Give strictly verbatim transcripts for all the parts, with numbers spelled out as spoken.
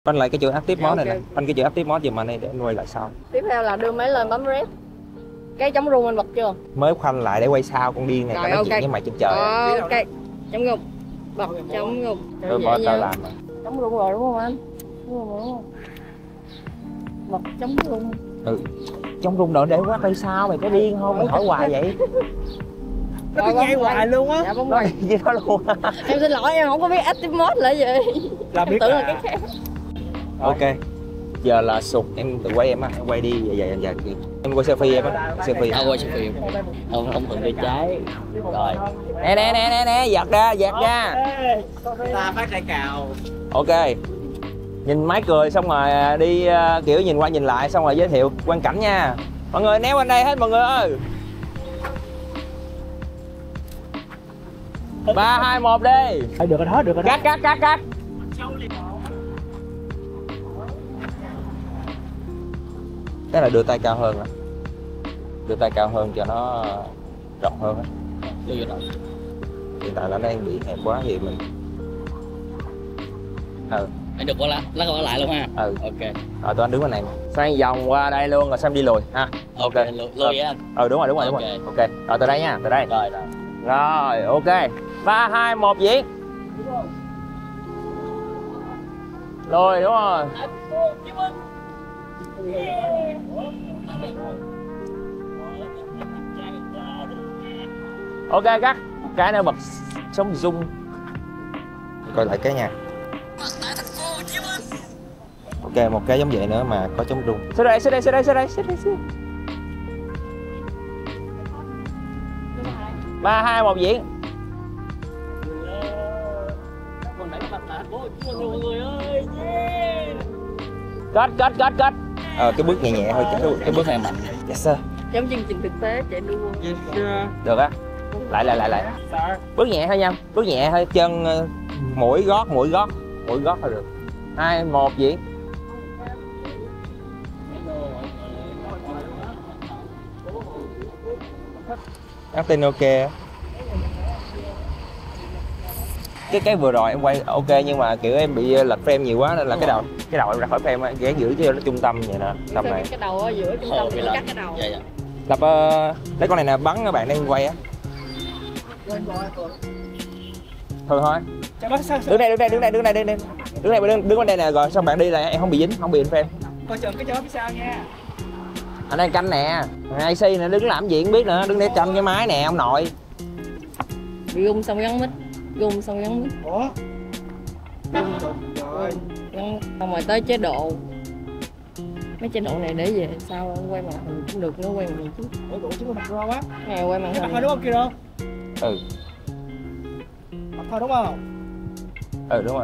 Phanh lại cái chữ active Dạ, mode này ok. nè, phanh cái chữ active mode giùm anh đi để anh quay lại sau. Tiếp theo là đưa máy lên bấm rep. Cái chống rung anh bật chưa? Mới khoanh lại để quay sau con điên này, Rồi, tao nói ok. chuyện với mày trên trời. À. Ok, chống rung. Bật chống rung. Tôi Dễ bỏ tao nha. làm rồi. Chống rung rồi đúng không anh? Đúng rồi, đúng không? Bật chống rung. Ừ. Chống rung đợi để quá tay sao mày có điên không? Mày hỏi hoài vậy? Nó cứ nhai hoài luôn á. Dạ bấm Nói quay. gì đó luôn. Em xin lỗi em không có biết active mode là gì. Là Em biết tưởng là à. cái khác. Ok. Giờ là sụt em tự quay em á, em quay đi vậy vậy vậy. vậy. Em quay selfie em á, selfie. Tao quay selfie. Ông ông thuận bên trái. Rồi. Nè nè nè nè nè, giật ra, giật ra. Ta phát đại cào. Ok. Nhìn máy cười xong rồi đi uh, kiểu nhìn qua nhìn lại xong rồi giới thiệu quang cảnh nha. Mọi người néo bên đây hết mọi người ơi. ba hai một đi. Thôi được rồi đó, được rồi đó. Cắt cắt cắt cắt. Cái là đưa tay cao hơn á. Đưa tay cao hơn cho nó rộng hơn á. Đưa vô đó. Hiện tại là nó đang bị hẹp quá thì mình ừ Anh được qua lá, lá còn lại luôn ha. ừ Ok. rồi tụi anh đứng bên này xoay vòng qua đây luôn rồi xong đi lùi ha. Ok. Lùi lùi vậy anh. Ừ đúng rồi đúng rồi đúng Ok. rồi. Ok rồi từ đây nha, từ đây Rồi rồi. rồi. Ok ba hai một diễn. Lùi đúng rồi. Ok cắt cái nữa bật sống zoom. Coi lại cái nha. Ok một cái giống vậy nữa mà có chống rung. Xích đây xích đây xích đây xích đây xích đây xích. ba hai một diễn. Kết kết kết kết. Ờ cái bước nhẹ nhẹ thôi, cái, cái bước này mạnh. Yes sir. Giống chương trình thực tế chạy đua. Được á. Lại lại lại lại. Bước nhẹ thôi nha, bước nhẹ thôi, chân uh, mũi gót mũi gót mũi gót là được. Hai một diễn. Acting ok. Cái cái vừa rồi em quay ok nhưng mà kiểu em bị lệch frame nhiều quá nên là cái đầu cái đầu em ra khỏi frame á, ghé giữ cho nó trung tâm vậy nè, tầm này. Cái đầu ở giữa trung tâm để cắt cái đầu. Dạ dạ. Lập uh, lấy con này nè, bắn các bạn đang quay á. Thôi thôi. Đứng đây đứng đây đứng đây đứng đây đứng đây đứng đây đứng đứng bên đây nè, rồi xong bạn đi là em không bị dính, không bị frame. Coi chừng cái chó phía sau nha. Anh đang canh nè, i xê nè, đứng làm gì cũng biết nữa, đứng để canh cái máy nè ông nội. Bị gung xong gắn mít, gung xong gắn mít. Ủa? Rồi. Gắn xong rồi tới chế độ. Mấy chế độ này để về sao quay màn hình cũng được, nó quay màn hình chứ. Ủa tụi chứ có mặt rồi quá. Ngày quay màn Cái mặt hình. thôi đúng không kia đâu? Ừ. Mặt thôi đúng không? Ừ đúng rồi.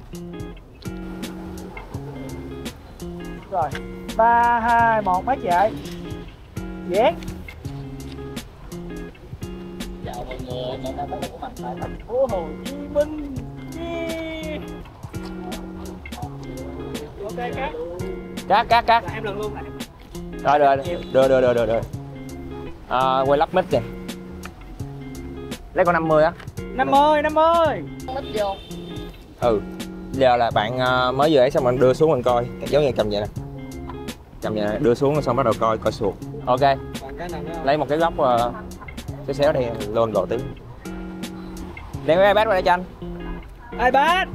Rồi. ba hai một máy chạy. Dán. Chào mọi người, hôm nay có mặt tại Thành phố Hồ Chí Minh. Yeah. Ok cắt. Cắt cắt cắt. Là em lần luôn lại. Rồi rồi được được được được được. À, quay lắp mic nè. Lấy con năm mươi á. năm mươi, năm mươi. Mít vô. Ừ. Giờ là bạn uh, mới vừa ấy xong bạn đưa xuống mình coi, giống như cầm vậy nè. Cầm vậy nè, đưa xuống xong bắt đầu coi coi suột. Ok. Lấy một cái góc uh, cái xéo đây lên gò tí. Đem cái iPad qua đây cho anh. iPad.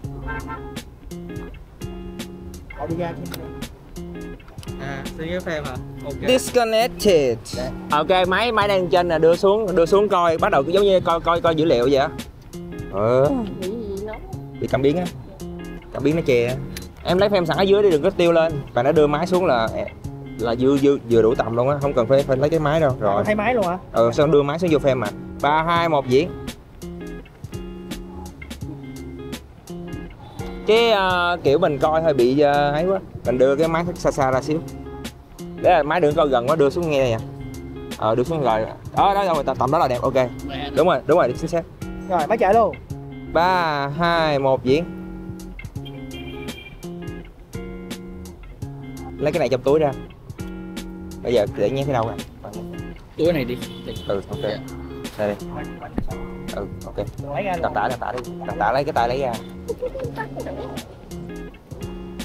Họ đi ra chứ. À, xin cái phim hả? Ok. Disconnected. Ok, máy máy đang trên nè, đưa xuống đưa xuống coi, bắt đầu giống như coi coi coi dữ liệu vậy á. Ừ. Bị gì nóng. Bị cảm biến á. Cảm biến nó chè. Em lấy phim sẵn ở dưới đi, đừng có tiêu lên. Bạn đã đưa máy xuống là là vừa vừa vừa đủ tầm luôn á, không cần phải phải lấy cái máy đâu. Rồi. Thay máy luôn hả? Ừ, xong đưa máy xuống vô phim mà. ba hai một diễn. Cái uh, kiểu mình coi hơi bị uh, ấy quá, mình đưa cái máy xa xa ra xíu. Đấy là máy đừng coi gần quá, đưa xuống nghe nè. Ờ đưa xuống rồi. Đó đó rồi, tầm đó là đẹp, ok. Đúng rồi, đúng rồi, chính xác. Rồi, máy chạy luôn. ba hai một diễn. Lấy cái này trong túi ra. Bây giờ để nhét cái đâu ra. Túi này đi. Ừ, ok. Dạ. Đây đi. Ừ, ok. Lấy ra Đặt tả, đặt tả đi. Đặt tả lấy cái tay lấy ra.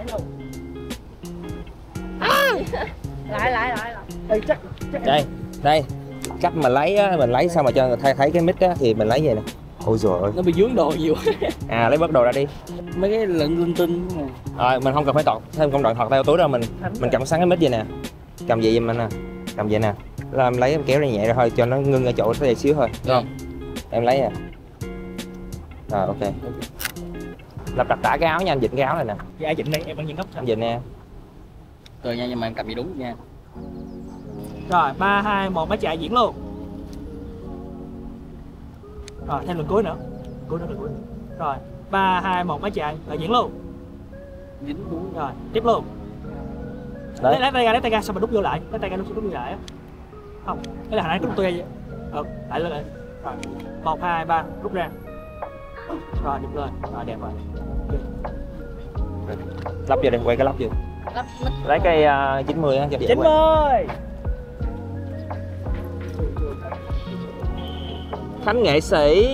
lại lại lại lại Ê, chắc, chắc Đây, đây. Cách mà lấy á, mình lấy sao mà cho người ta thấy cái mic á thì mình lấy vậy nè. Ôi giời ơi. Nó bị vướng đồ nhiều. À lấy bớt đồ ra đi. Mấy cái lựng linh tinh này. Rồi mình không cần phải tọt thêm công đoạn thọt theo túi đâu, mình mình cầm sẵn cái mic vậy nè. Cầm vậy giùm anh nè. Cầm vậy nè. Là em lấy em kéo ra nhẹ ra thôi cho nó ngưng ở chỗ đây xíu thôi, đúng không? Em lấy nè. Rồi ok. Lập đặt tả cái áo nha, anh vịn cái áo này nè. Dạ Vịnh đây, em vẫn nhìn góc Anh vịn nè. Rồi nha, nhưng mà em cầm gì đúng nha. Rồi, ba, hai, một, máy chạy diễn luôn. Rồi, thêm lần cuối nữa. Cuối nữa, lần cuối nữa. Rồi, ba, hai, một, máy chạy, rồi diễn luôn. Dính đúng. Rồi, tiếp luôn. Đấy. Lấy, lấy tay ra, lấy tay ra, xong rồi đút vô lại. Lấy tay ra, đút, đút vô lại á. Không, cái là hồi nãy đút tôi ra vậy. Ừ, lại lên lại. Rồi, một, hai, ba, rút ra. Rồi, được lên. Rồi, đẹp rồi. Lắp vô đây, quay cái lắp vô. lắp mic. Lấy cái uh, chín mươi á cho dễ chín quay. mươi. Khánh nghệ sĩ.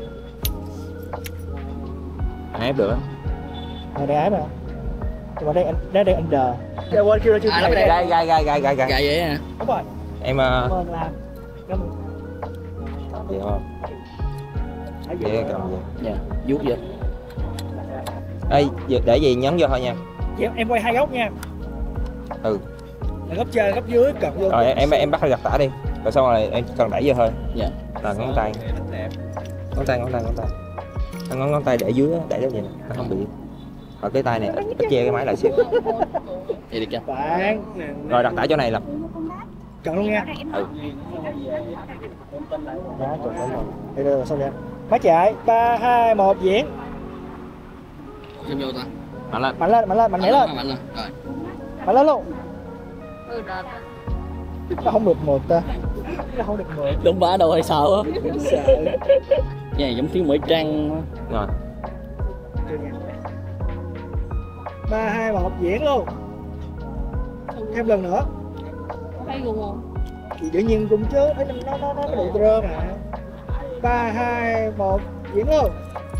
À, ép được á. Rồi, đây ái mà. Còn đây, đây, đây under. Dạ, quên kêu ra chưa. À, lắp đây. Gai gai gai gai gai gai. Dạ vậy hả? Đúng rồi. Em Cảm uh, ơn làm. Cảm ơn. vậy không? Vậy cầm vậy. Dạ, vuốt vậy. Ê, để gì nhấn vô thôi nha. Dạ, em quay hai góc nha. Ừ. Là góc trên, góc dưới, cầm vô. Rồi em em bắt gặt tả đi. Rồi xong rồi em cần đẩy vô thôi. Dạ. Là ngón tay. Ngón tay ngón tay ngón tay. Ngón ngón tay để dưới á, để nó vậy nè, nó không bị. Rồi cái tay này ít che cái máy lại xíu. Vậy được chưa? Bạn. Rồi đặt tả chỗ này là. Chọn luôn nha. Ừ. Đó, chọn đúng rồi. Đây đây là xong nha. Máy chạy, ba, hai, một, diễn. Xem vô ta. Mạnh lên. Mạnh lên, mạnh lên, mạnh mẽ lên. Mạnh lên. Rồi. Mạnh lên luôn. Ừ, rồi. Nó không được mượt ta. Nó không được mượt. Đúng bả đâu hay sao á. Sợ. Cái này giống phim Mỹ Trăng. Rồi. ba, hai, một, diễn luôn. Thêm lần nữa. Thấy gung không? Thì tự nhiên cũng chứ, nó nó nó nó đủ trơ mà. ba, hai, một, diễn luôn.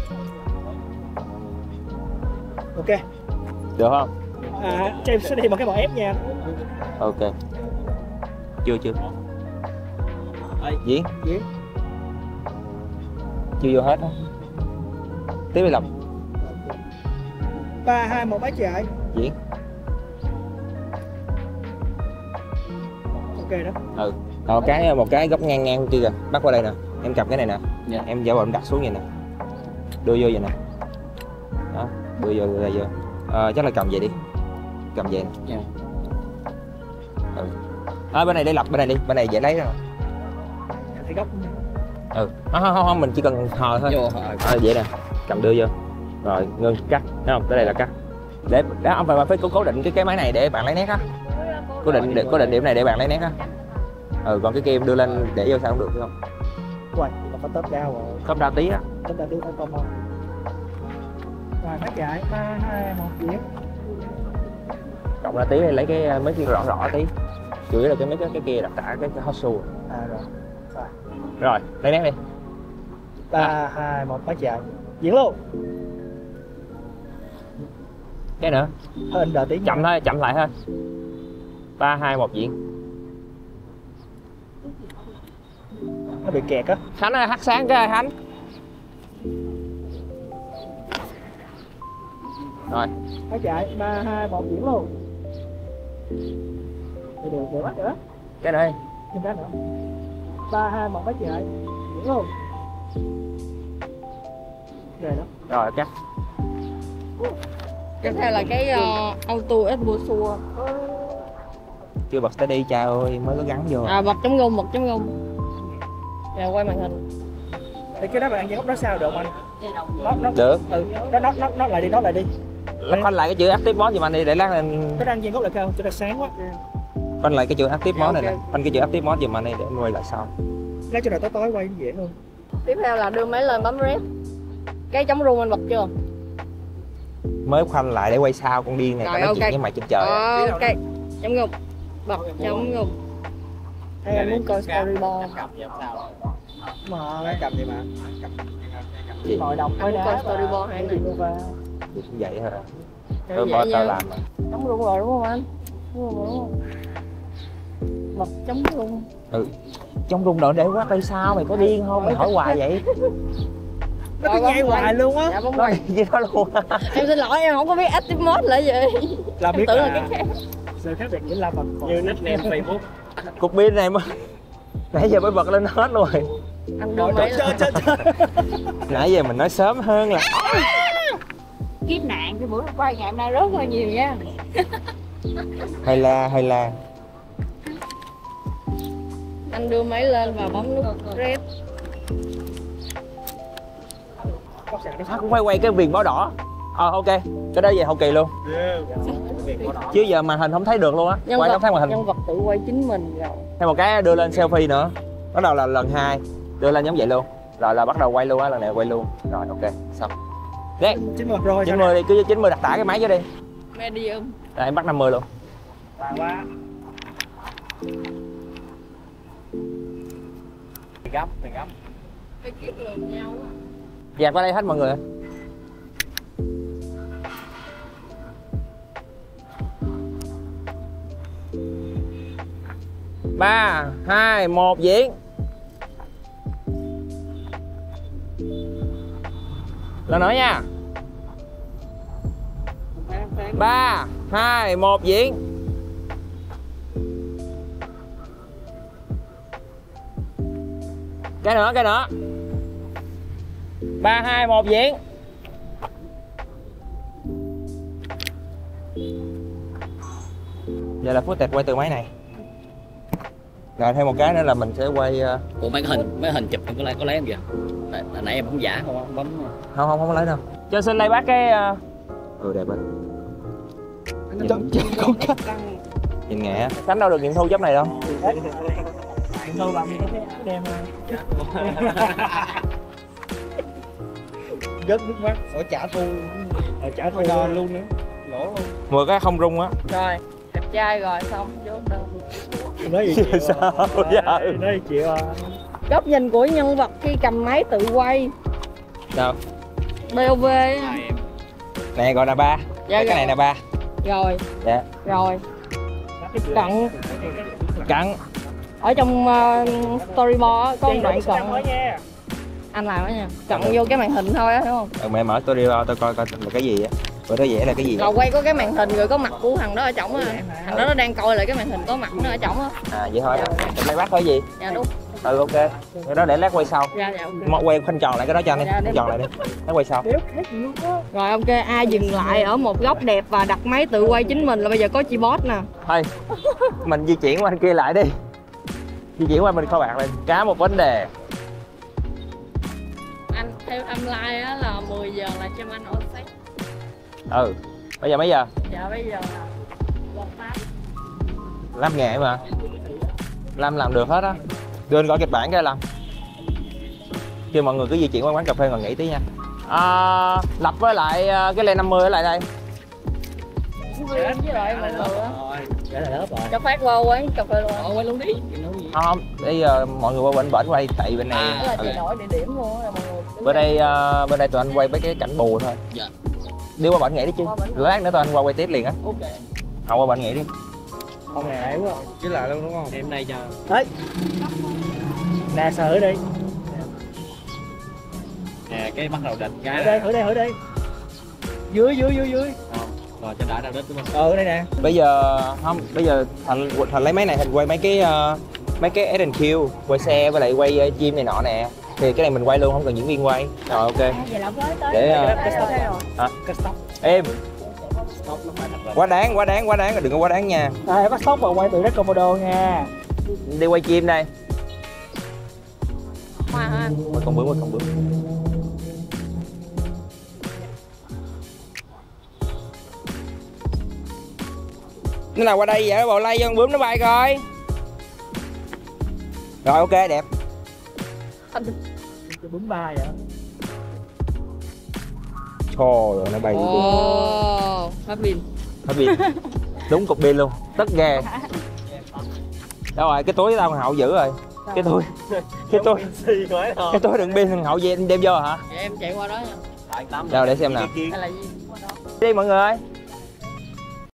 Ok. Được không? À, cho em sẽ đi một cái mỏ ép nha. Ok. Chưa chưa. Diễn. Diễn. Chưa vô hết á. Tiếp đi Lộc. ba, hai, một, máy chạy. Diễn. Ok đó. Ừ. Rồi cái một cái góc ngang ngang kia kìa, bắt qua đây nè. Em cầm cái này nè. Dạ. Em giả bộ em đặt xuống vậy nè. Đưa vô vậy nè. Đó, đưa vô đưa vô. À, chắc là cầm vậy đi. Cầm vậy. Dạ. Ừ. À, bên này để Lộc bên này đi, bên này dễ lấy rồi. Thì góc. Ừ. Không không không, mình chỉ cần hờ thôi. Vô rồi. À, vậy nè, cầm đưa vô. Rồi ngưng cắt, thấy không? Tới đây là cắt. Để đó ông phải phải cố cố định cái cái máy này để bạn lấy nét á. Cố định để, cố định điểm này để bạn lấy nét á. Ừ, còn cái kia em đưa lên để vô sao cũng được phải không? Quay, còn có top down rồi. Top ra tí á. Top down đưa phải không? Rồi máy chạy, ba, hai, một, diễn. Cộng ra tí lấy cái mấy cái rõ rõ tí. Chủ yếu là cái mấy cái cái kia đặt tả cái cái hot shoe. À rồi. Rồi. Rồi, lấy nét đi. ba, hai, một, máy chạy. Diễn luôn. Cái nữa. Hơi đợi tí. Chậm thôi, chậm lại thôi. ba hai một diễn. Nó bị kẹt á. Khánh ơi, hắt sáng cái ơi Khánh. Rồi. Máy chạy, ba, hai, một, diễn luôn. Được, được, được, bắt nữa. Cái nữa đi. Thêm cái nữa. ba, hai, một, máy chạy. Diễn luôn. Rồi đó. Rồi, cắt. Tiếp theo là cái uh, auto exposure. Chưa bật steady cha ơi, mới có gắn vô. À, bật chấm gung, bật chấm gung. Rồi quay màn hình. Thì cái đó bạn ăn góc đó sao được anh? Nó, nó, Được. ừ, nó, nó, nó, nó lại đi, nó lại đi. Lắp khoanh lại cái chữ active mode giùm anh đi để lát lên. Cái đang viên góc lại cao, cho nó sáng quá. Khoanh lại cái chữ active mode này Ok. nè. Khoanh cái chữ active mode giùm anh đi để em quay lại sau. Lấy cho nó tối tối quay dễ hơn. Tiếp theo là đưa máy lên bấm rep. Cái chống rung anh bật chưa? Mới khoanh lại để quay sau con điên này, Rồi, tao nói ok. chuyện với mày trên trời. Ờ, ok. Chấm gung. Bật chấm gung. Hay anh muốn coi storyboard? Mà cầm gì mà. Gì? Ngồi đọc Anh thôi muốn coi storyboard hay này? Thì cũng vậy thôi. Tôi bỏ tao làm. Chống rung rồi đúng không anh? Đúng rồi, đúng không? Bật chống rung. Ừ. Chống rung đợi để quá tay sao mày có điên không? Mày hỏi hoài vậy? Nó cứ nhảy hoài luôn á. Dạ bóng Nói quay. gì đó luôn. Em xin lỗi em không có biết active mode là gì. Là biết Em tưởng là là cái khác. sự khác biệt giữa Lâm và như nickname Facebook. Cục pin này mới nãy giờ mới bật lên hết luôn rồi. Anh đưa mấy Trời trời trời. Nãy giờ mình nói sớm hơn là kiếp nạn cái bữa quay ngày hôm nay rất là nhiều nha. hay la hay la. Anh đưa máy lên và bấm nút red. À, cũng quay quay cái viền báo đỏ. Ờ à, ok, cái đó về hậu kỳ luôn. Chứ giờ màn hình không thấy được luôn á. Nhân Quay vật, không thấy màn hình. nhân vật tự quay chính mình rồi. Thêm một cái đưa lên selfie nữa. Bắt đầu là lần hai đưa lên giống vậy luôn. Rồi là bắt đầu quay luôn á, lần này quay luôn. Rồi ok, xong. Đấy, chín mươi rồi. chín mươi đi, cứ chín mươi đặt tả cái máy cho đi. Medium. Rồi em bắt năm mươi luôn. Bà quá. Mày gấp, mày gấp. Cái kiếp lượm nhau á. Dẹp qua đây hết mọi người. Ba, hai, một diễn. Lần nữa nha. Ba, hai, một diễn. Cái nữa, cái nữa. Ba, hai, một diễn. Giờ là phút tẹt quay từ máy này. Rồi thêm một cái nữa là mình sẽ quay. uh... Ủa mấy cái hình mấy hình chụp em có lấy có lấy em kìa. Tại nãy em bấm giả không bấm. Không không không có lấy đâu. Cho xin lấy bác cái. uh... Ừ đẹp rồi. Nhìn, Con cách. nhìn nhẹ. Khánh đâu được nghiệm thu chấp này đâu. Đâu làm gì có cái đem gớt nước mắt ở trả thu ở trả thu luôn nữa lỗ luôn mười cái không rung á. Rồi, đẹp trai rồi xong chốt đơn. nói gì Sao giờ? nói chịu à. Góc nhìn của nhân vật khi cầm máy tự quay. Đâu? bê ô vê á. Này gọi là ba. Dạ, Cái dạ. này là ba. Rồi, Dạ. rồi. Cận. Cận. Ở trong uh, storyboard á, có một đoạn cận. nha. Anh làm đó nha. Cận vô cái màn hình thôi á, hiểu không? Ừ, mẹ mở tôi đi vào tôi coi coi là cái gì á. Bữa đó vẽ là cái gì á. Rồi quay có cái màn hình rồi có mặt của thằng đó ở trỏng á. Thằng đó nó đang coi lại cái màn hình có mặt nó ở trỏng á. À vậy thôi. Em lấy bác thôi gì? Dạ đúng. Ừ ok. Cái đó để lát quay sau. Dạ dạ ok. Mà quay khoanh tròn lại cái đó cho anh đi. Dạ, Khoanh tròn lại đi. Lát quay sau. Rồi ok, ai dừng lại ở một góc đẹp và đặt máy tự quay chính mình là bây giờ có chị boss nè. Thôi. Mình di chuyển qua anh kia lại đi. Di chuyển qua mình kho bạc lên. Cá một vấn đề. Anh theo timeline á là mười giờ là cho anh on set. Ừ. Bây giờ mấy giờ? Dạ bây giờ là gần tám. Lâm nghệ mà. Lâm làm được hết á. Đưa anh gọi kịch bản cái Lâm. Kêu mọi người cứ di chuyển qua quán cà phê ngồi nghỉ tí nha. À, Lập với lại cái len năm mươi ở lại đây. Với lại mọi người á. Rồi vậy là lớp rồi Cho phát qua quán cà phê luôn. Ờ quay luôn đi. Không, không. Bây giờ mọi người qua bên bển quay tại bên này. Đó là ừ. chị đổi địa điểm luôn á mọi người. Bên đây uh, bên đây tụi anh quay mấy cái cảnh bù thôi. Dạ. Đi qua bển nghỉ đi chứ. Qua bển. Lát nữa tụi anh qua quay tiếp liền á. Ok. Không qua bển nghỉ đi. không này đấy quá Chứ lại luôn đúng không? Em đây cho. đấy nè sờ ở đây Nè cái bắt đầu địch ở cái. đây ở đây ở đây dưới dưới dưới dưới Rồi cho đã ra đích đúng không? ờ ở đây nè Bây giờ không, bây giờ thành thành lấy máy này thành quay mấy cái uh, mấy cái ét en kiu, quay xe với lại quay uh, gym này nọ nè. Thì cái này mình quay luôn không cần diễn viên quay. Rồi ok. Vậy là tới tới. Để uh, cái stop rồi. hả? cái stop Em stop nó phải thật quá đáng quá đáng quá đáng đừng có quá đáng nha. à, bắt stop và quay từ đất Komodo nha Đi quay chim đây. Hoa hả anh? Một con bướm một con bướm. Nó nào qua đây vậy bò lay cho con bướm nó bay coi. Rồi ok đẹp. cái bướm ba vậy Trời rồi nó bay đi. Ồ, hết pin. Hết pin. Đúng cục pin luôn, tất ghê. Đâu rồi, cái túi tao thằng Hậu giữ rồi. Cái túi. Cái túi. Cái túi đựng pin thằng Hậu đem đem vô hả? Vậy em chạy qua đó nha. Đâu để xem nào. Hay là gì? Qua đó. Đi mọi người ơi.